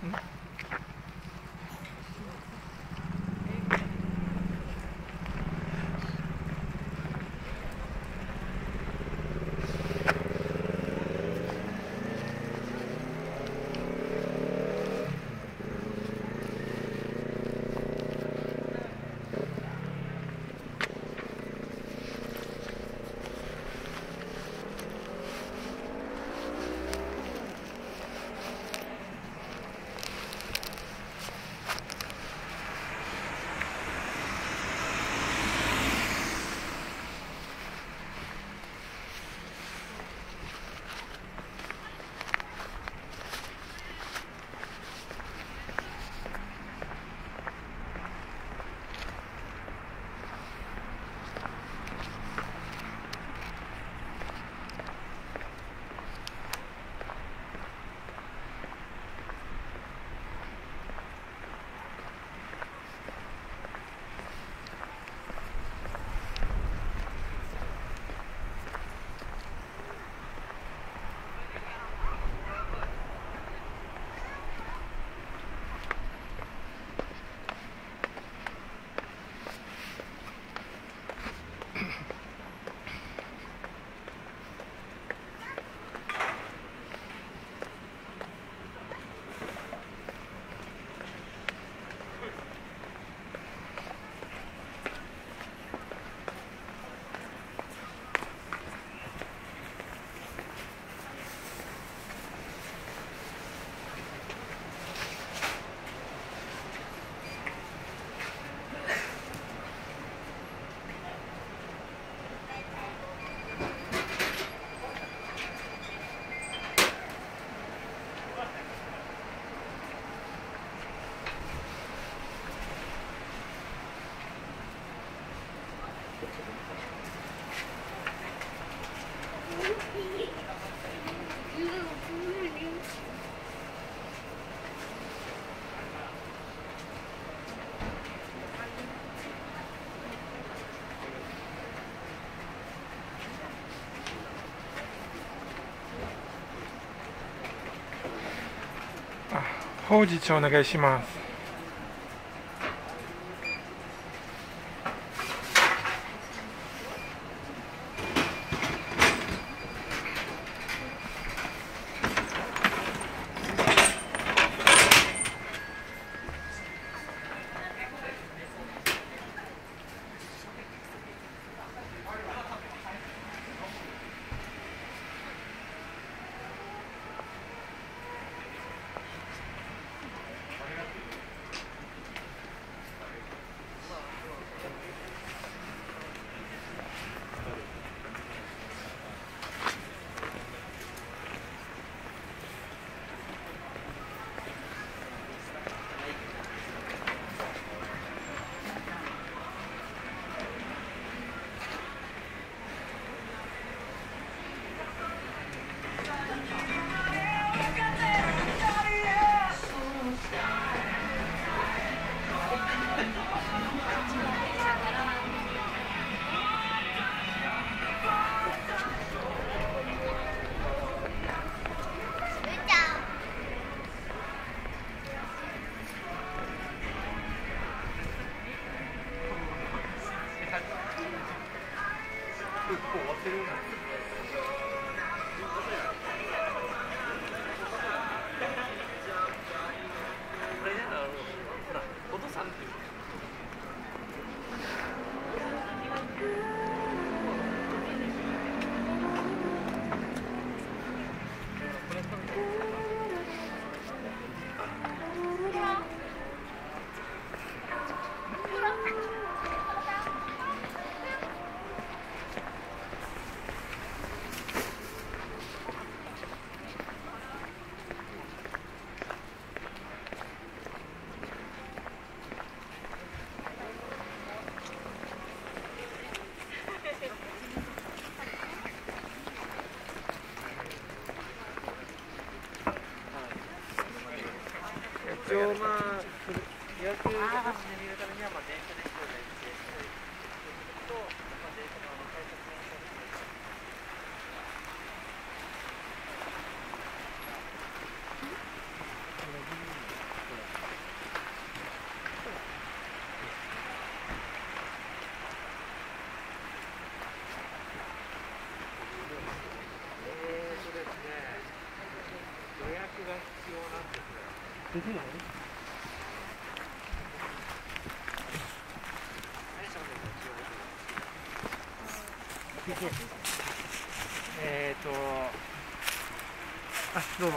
ほうじ茶お願いします。 一応まあ予約を見るためには電車で行くのでと電車の改札の約が必要なんですよ。 できない？ あ、どうも。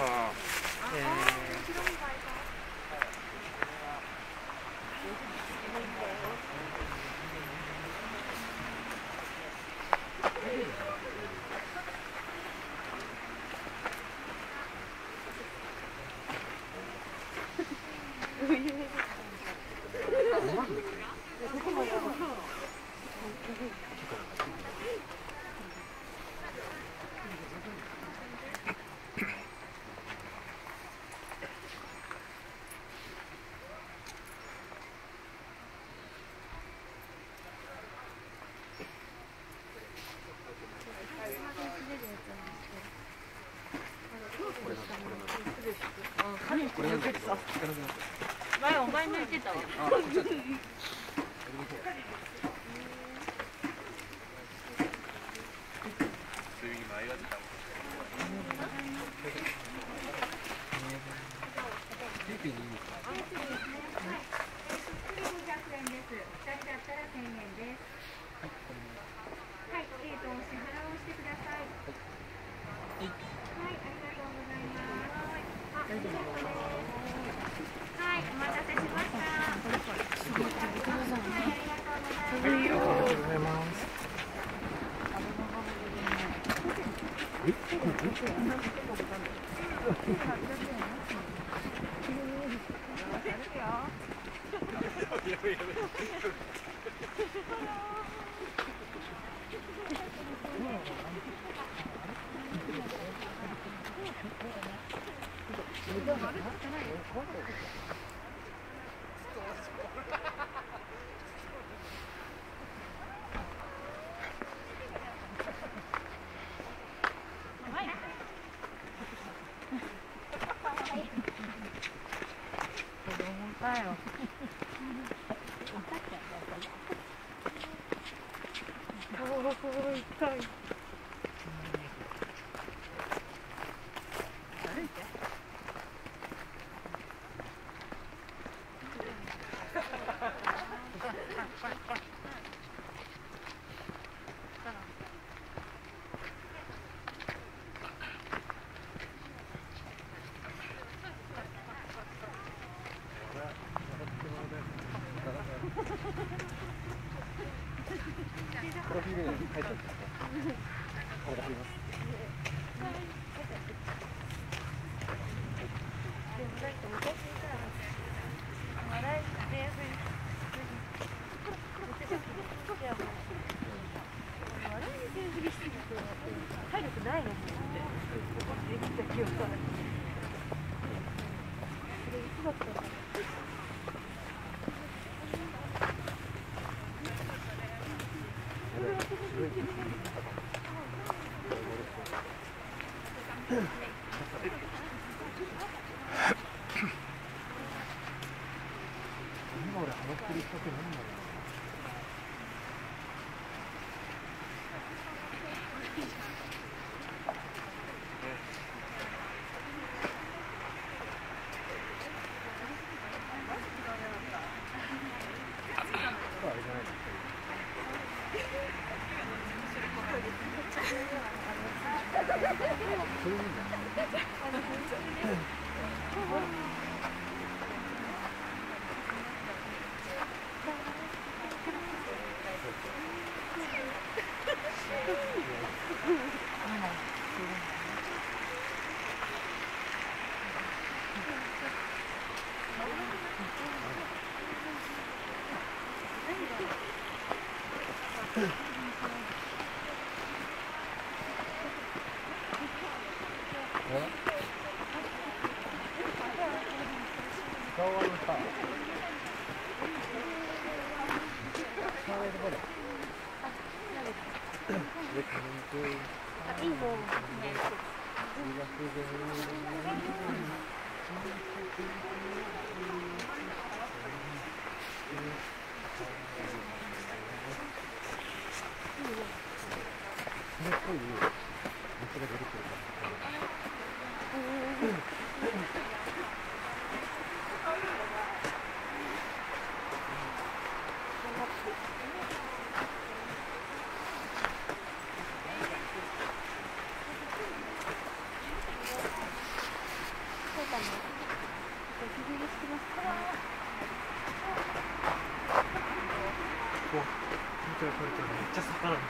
前お前抜いてたわ。 プロフィールに書いてあるんですか？これがあります。 体力ないのもんってできた記憶がない。それいつだったの？ 今俺ハマってる人って何だろう。 撮れてる。めっちゃ魚です。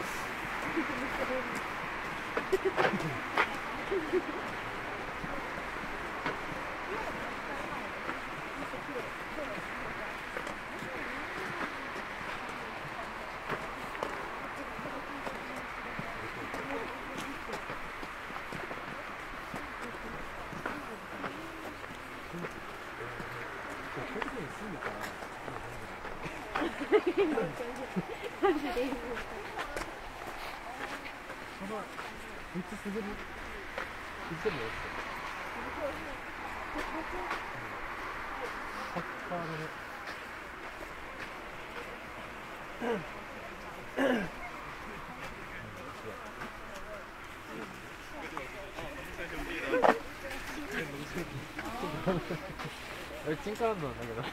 あれチンカランドなんだけど。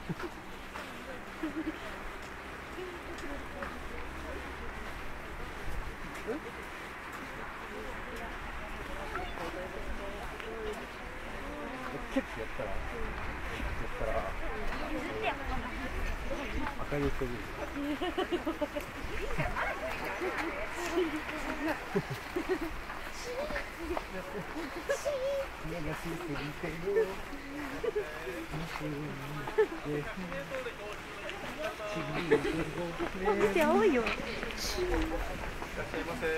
ケツやったら赤いですけど。 私青いよ。 いらっしゃいませ。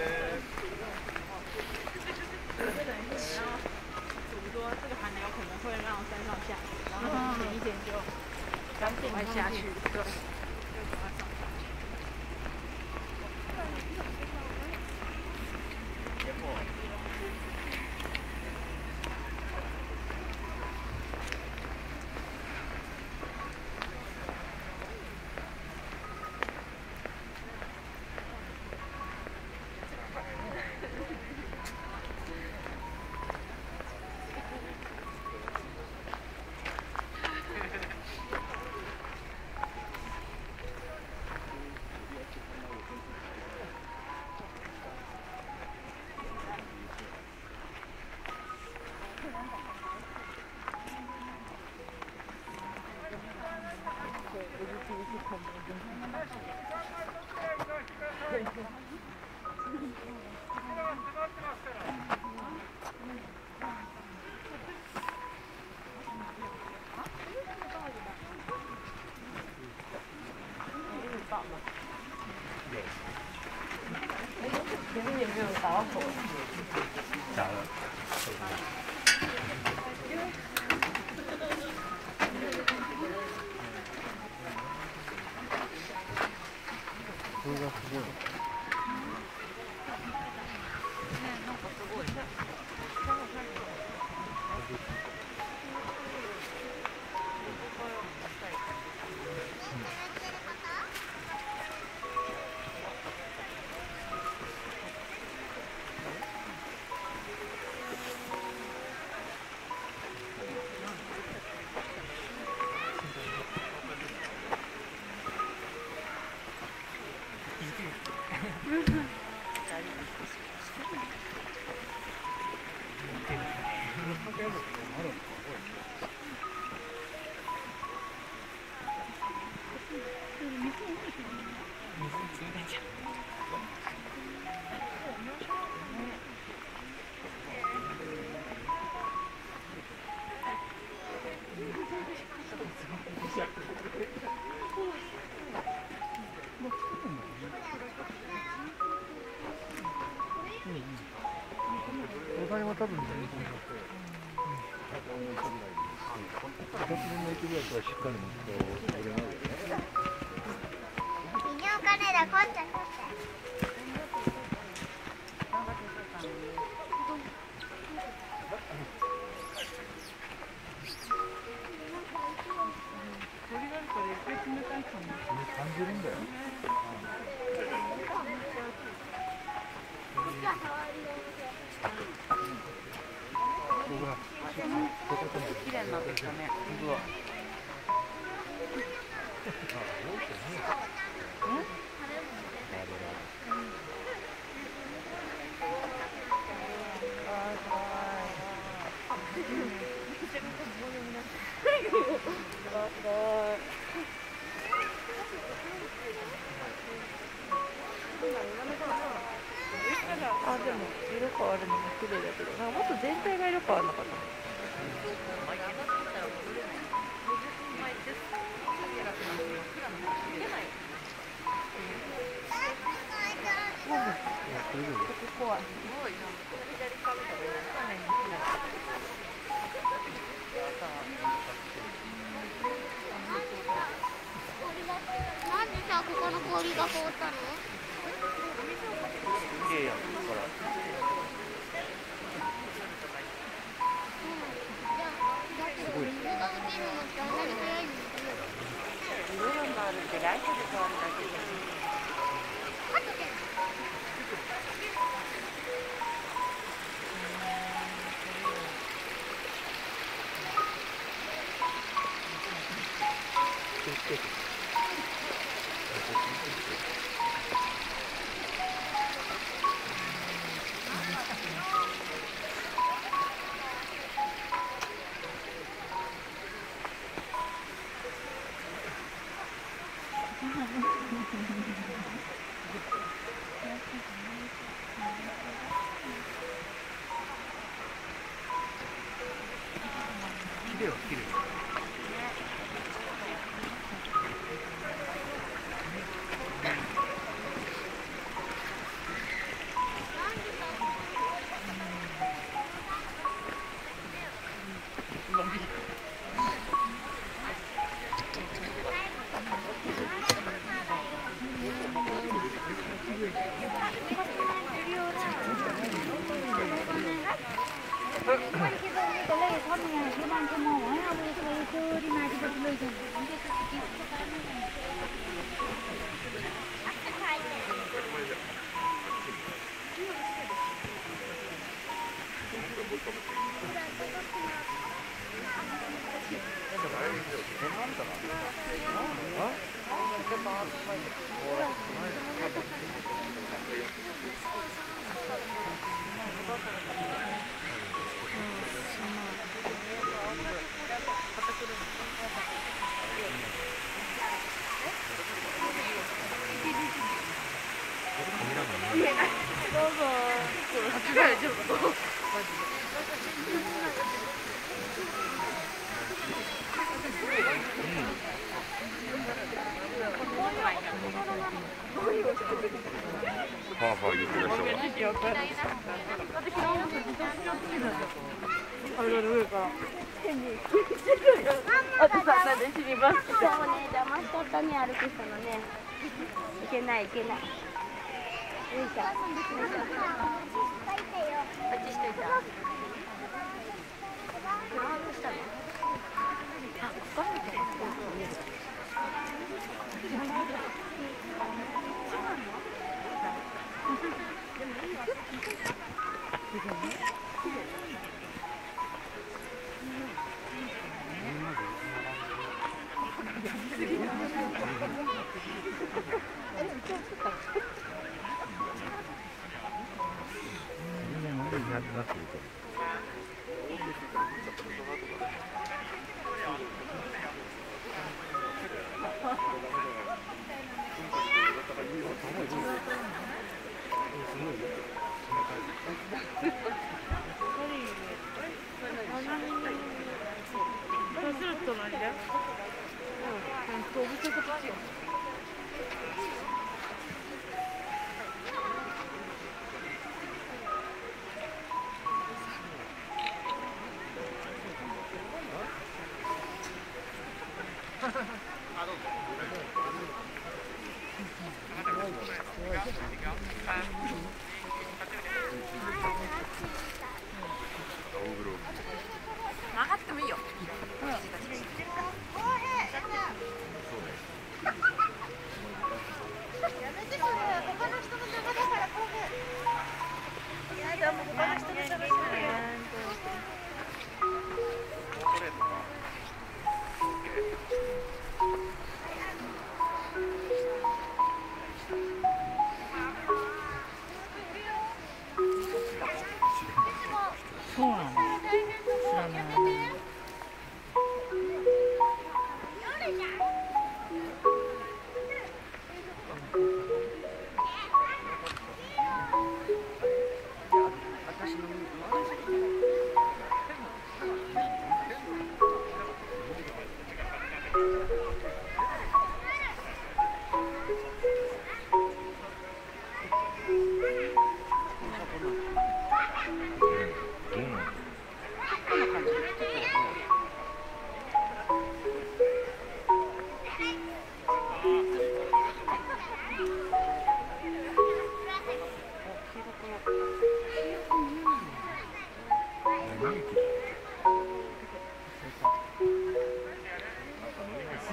说这个寒流可能会让山上下雨，然后前一天就赶紧快下去，对。 前面也没有打火。 假的。これがすごい。お金は多分ね、2つ分の駅ぐらいからしっかり持ってくれないよね。 微妙金だ、こんちゃんこんちゃん。 感じるんだよ。 綺麗になってきたね。 あ、でも色変わるのも綺麗だけど、なんかもっと全体が色変わらなかった。怖い。 なんでさ、ここの氷が凍ったの？ 綺麗やん、ここから。 すごい。水が落ちるのってあんなに早いの？ 色があるってライトで変わるだけで。 綺麗は綺麗。 ファーファー言ってる人が。 あとさ、なんで死にます。そうね、邪魔しとったね、歩く人のね。いけない、いけない。よいしょ。よいしょ。こっちしといた。どうしたの？あ、ここみたいな。 曲がってもいいよ。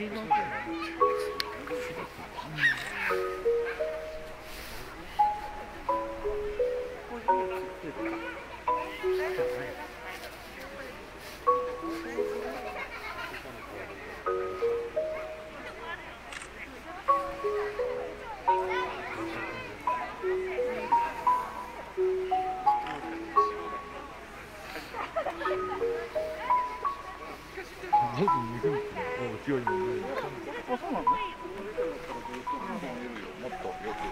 強いもんね。 あ、そうなの？もっとよく。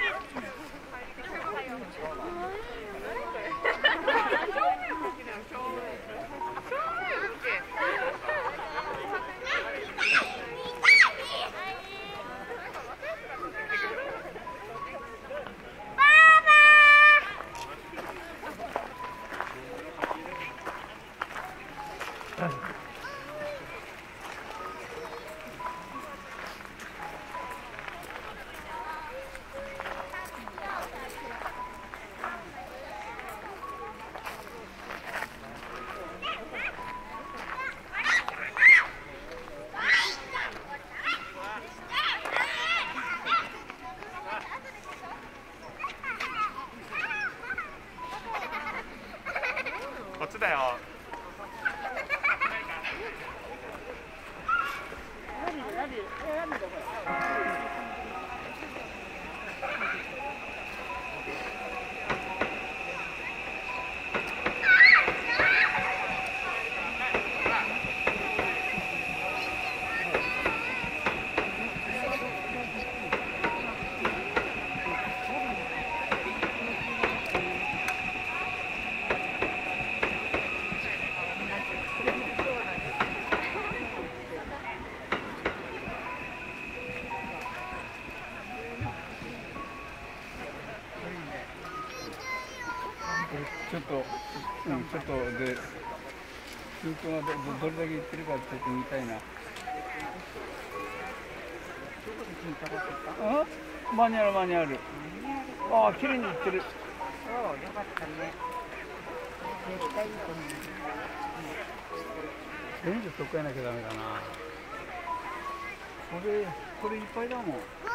こっちだよ。 ちょっとで、空港がどれだけ行ってるかちょっと見たいな。あ、マニュアルマニュアル。ああ、綺麗に行ってる。 おお、よかったね。絶対いいと思う。 全部そこやなきゃダメだな。これいっぱいだもん。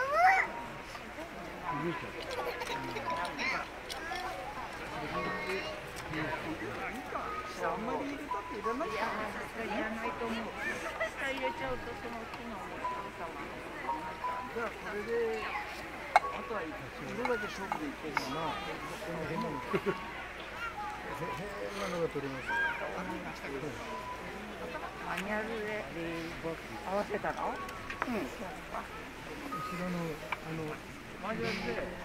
あんまり入れたっていらないかな。いらないと思う。下入れちゃうとその木の面白さは。じゃあこれであとは色だけ勝負でいこうかな。変なのが取れます。マニュアルで合わせたの？うん。後ろのマニュアルで。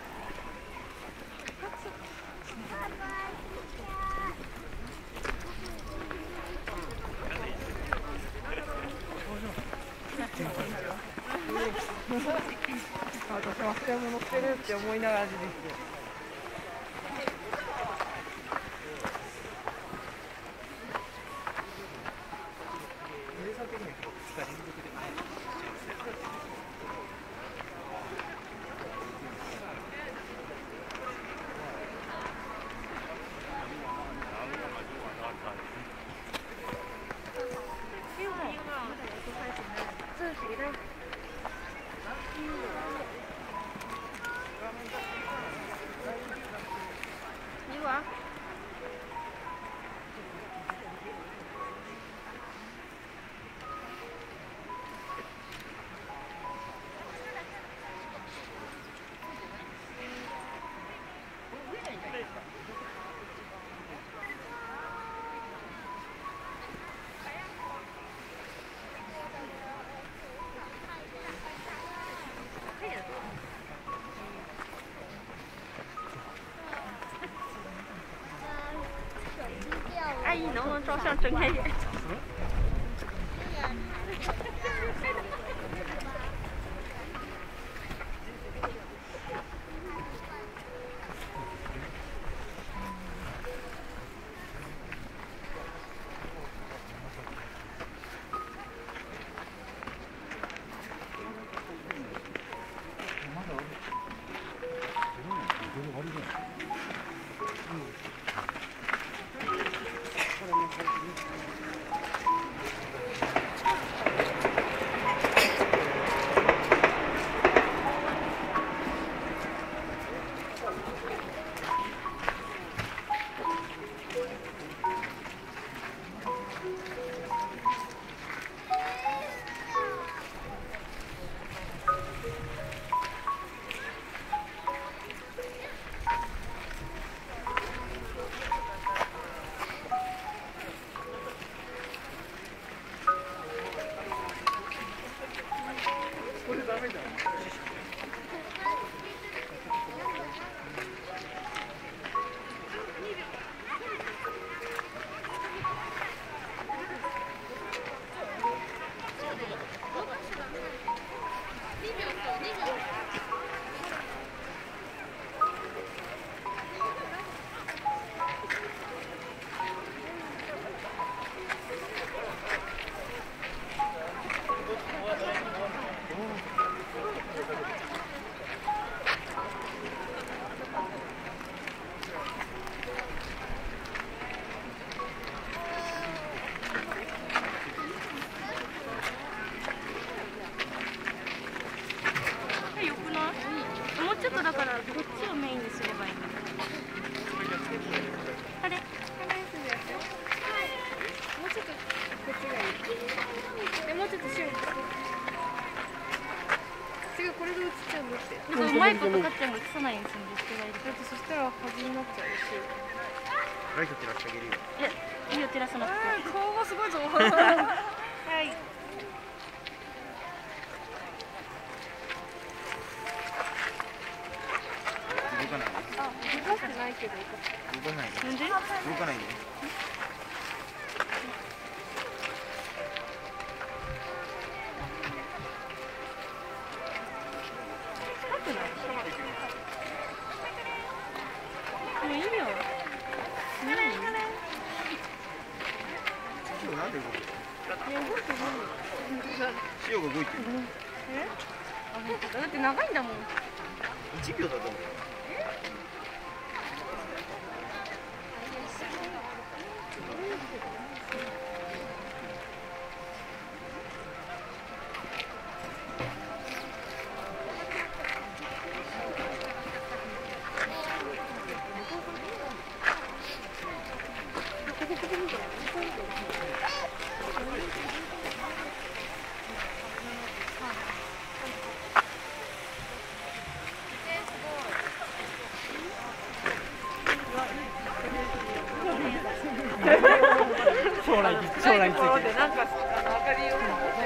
私忘れ物してるって思いながら出てきて。 阿姨，能不能照相睁开眼？ ライトとかっても映さないんですよ、人がいる。 だってそしたら端になっちゃうし。 ライト照らしてあげるよ。 いや、いいよ、照らさなくて。 顔がすごいぞ。はい。 動かないで。 あ、動かしてないけど。 動かないで。 なんで？ 動かないで。 もういいよ。 潮なんで動くの？潮が動いてる。 だって長いんだもん。 1秒だと思う。 将来について。 なんか明かりを。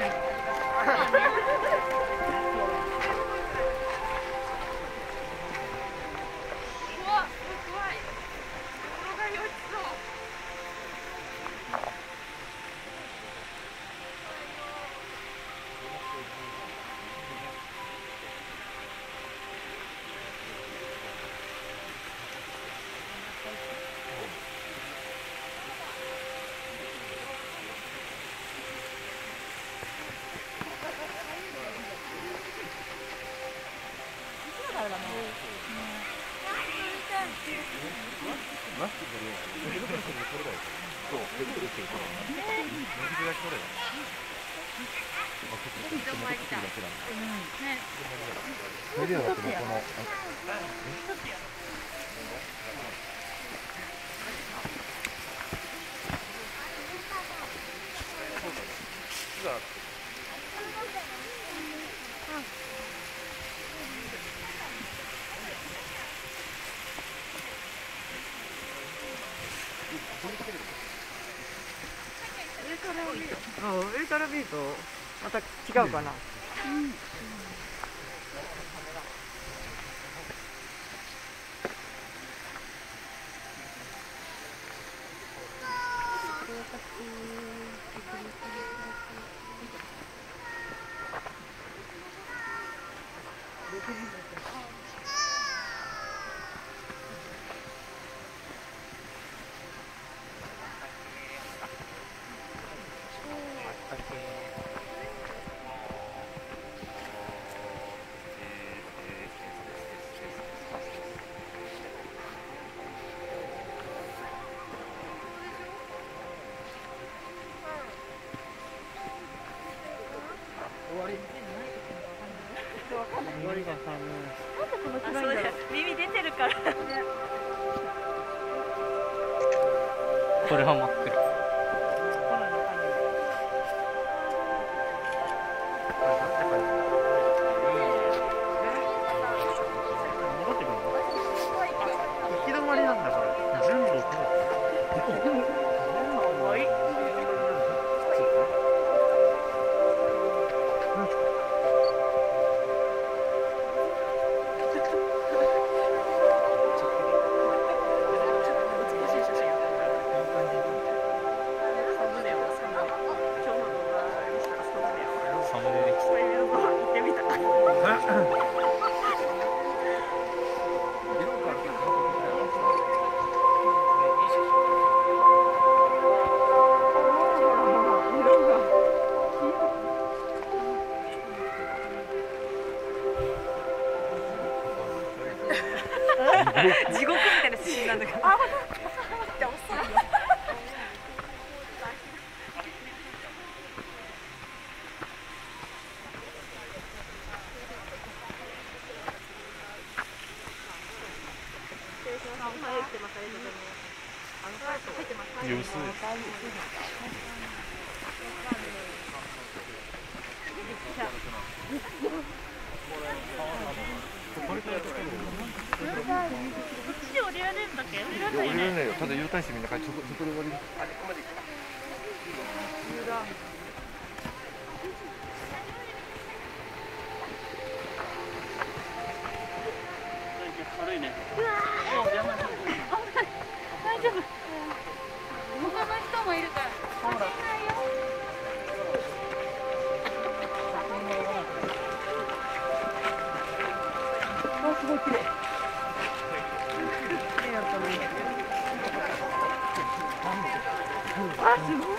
上から見るとまた違うかな。 耳出てるから。 これハマってる。 行き止まりなんだこれ。全部こ地獄みたいなシーンなんだけど。 様子。これかられないよ。ただ U ターンしてみんなそこで終わり。あれここまで行く。 軽いね。 大丈夫。他の人もいるから。危ないよ。 あ、すごい綺麗。 あ、すごい。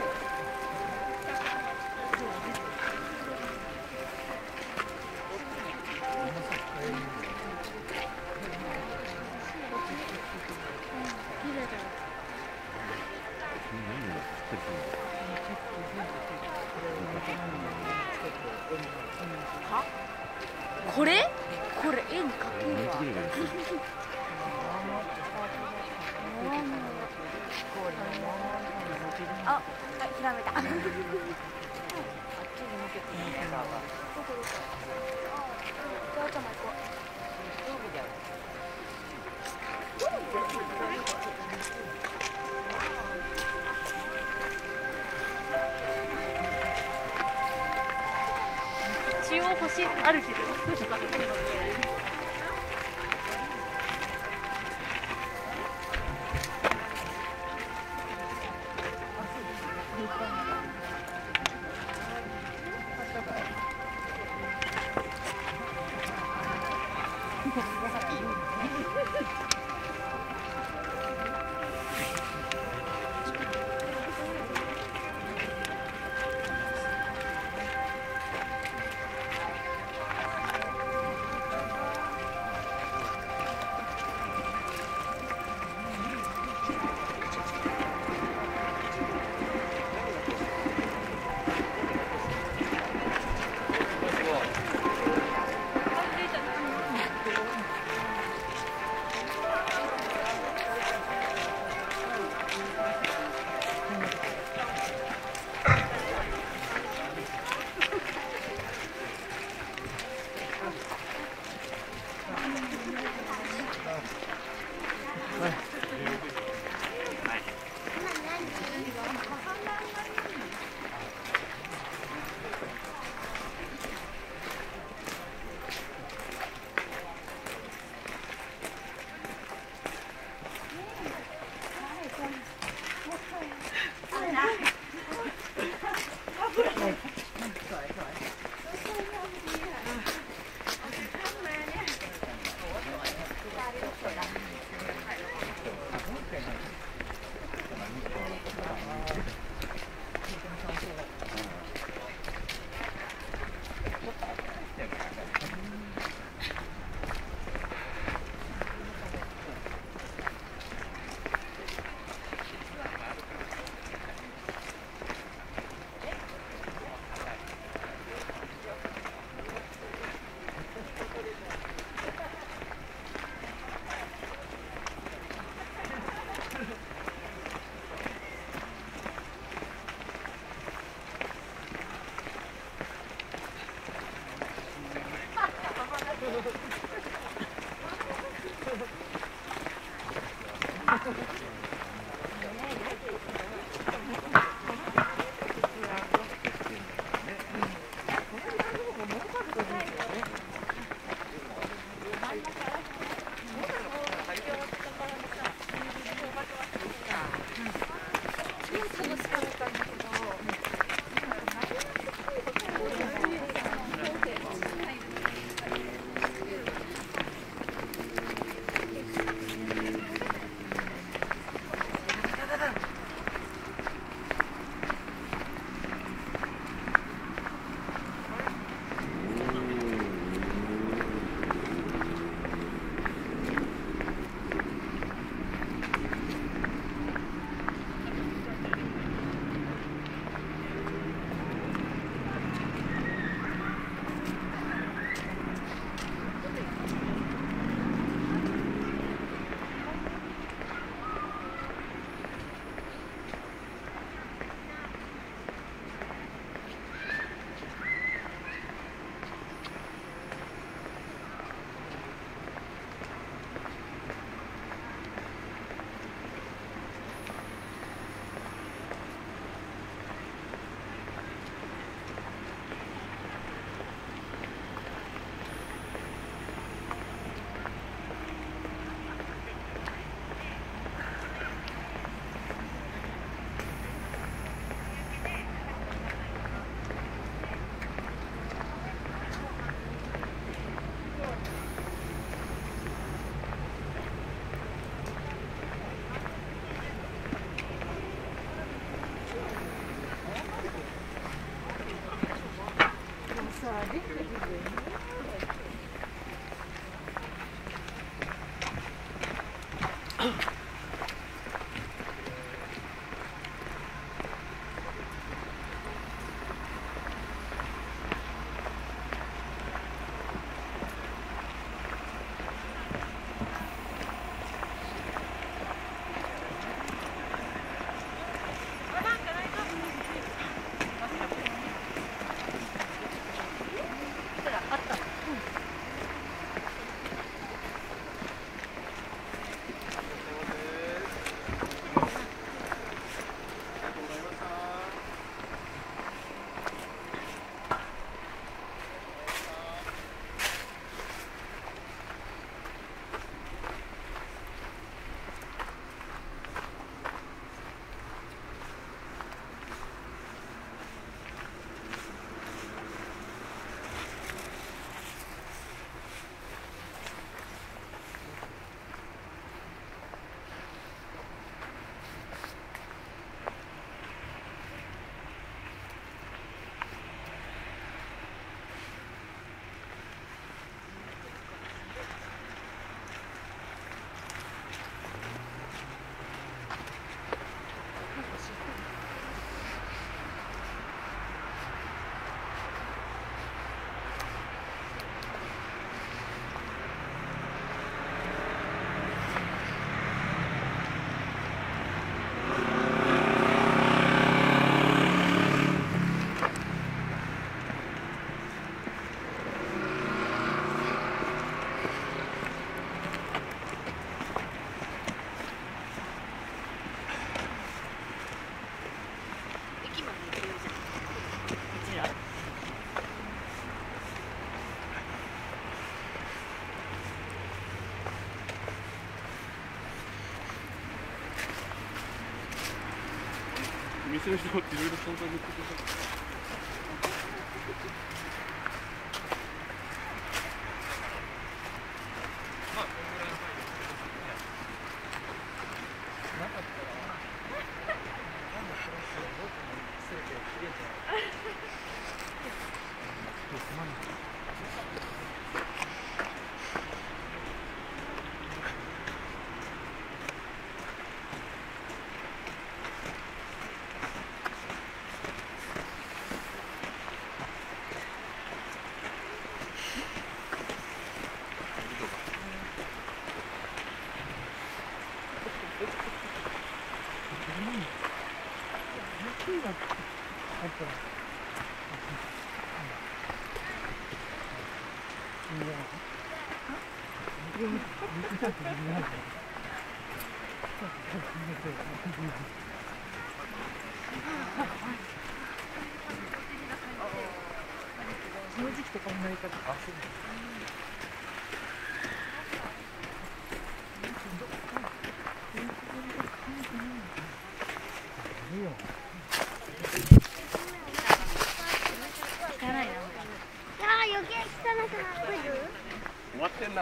これ？これ絵に描けるわ。あ、ひらめた。一応星あるけど、どうしようかな。 してる人っていろいろ想像できる。 その時期とかもないかとか。 終わってんな。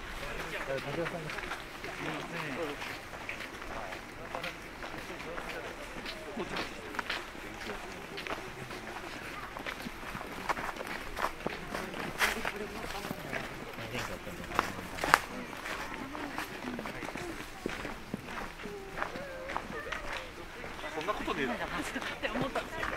そんなことで言うの。 って思ったんですよ。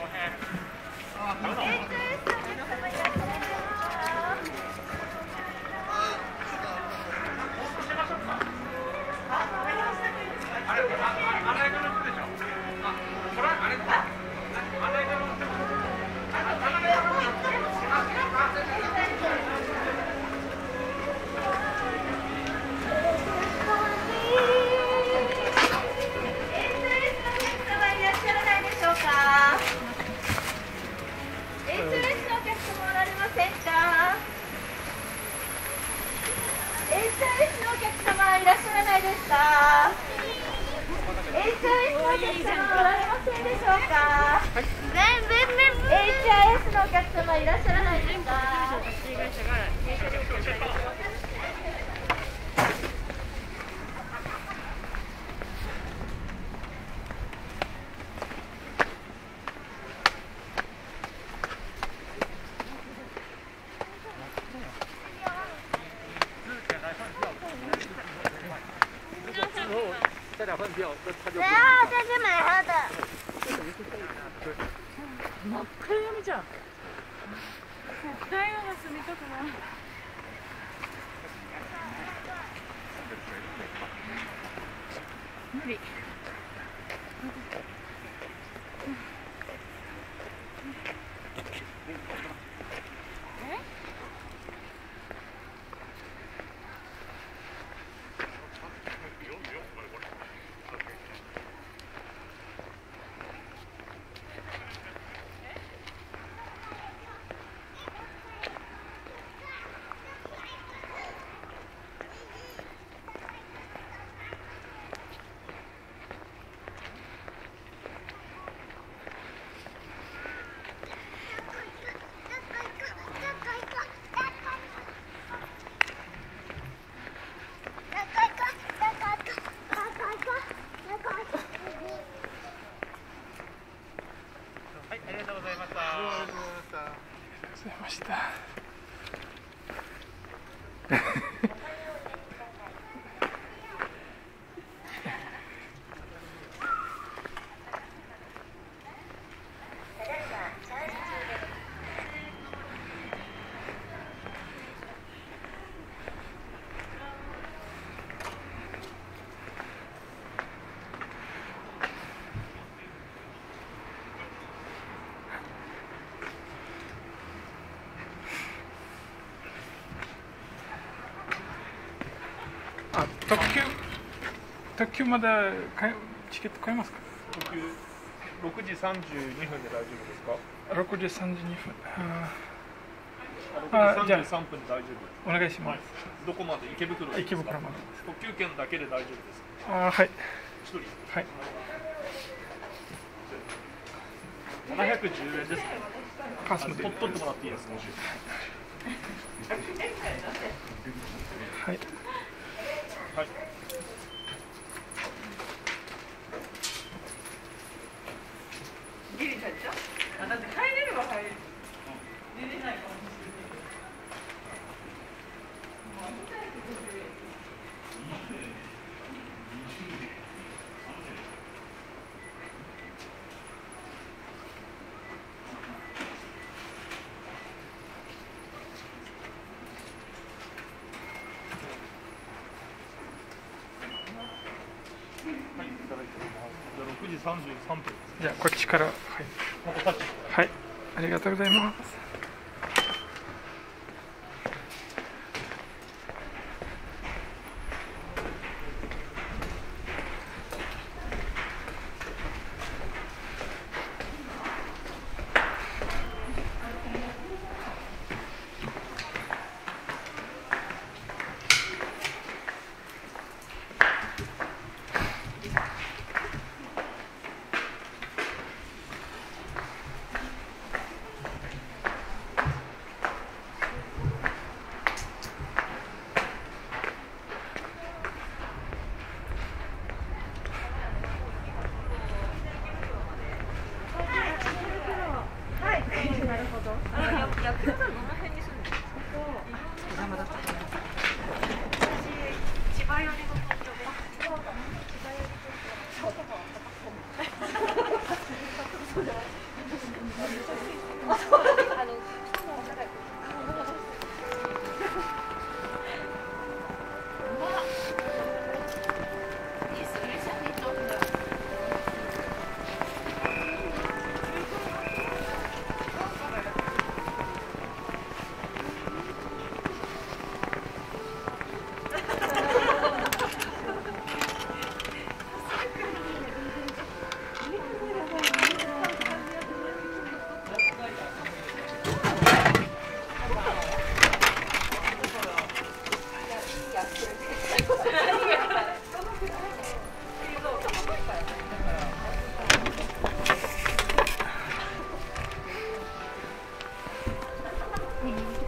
HDR 带2份票，他就。 然后再去买喝的。 真っ赤い海じゃん。絶対今の住みたくない。無理。 特急まだチケット買えますか特急6時32分で大丈夫ですか ？6時32分。 6時33分で大丈夫。 お願いします。 どこまで？池袋ですか？ 池袋まで。 特急券だけで大丈夫ですか？ はい。 1人？ はい。 710円ですね。 パスも取ってもらっていいですか？ はい。 はい。 ギリちゃんでしょ？あ、だって帰れれば帰れる。出れないかもしれない。 はい、いただいております。じゃあ6時33分。 じゃあこっちから、はい。はい。ありがとうございます。 うん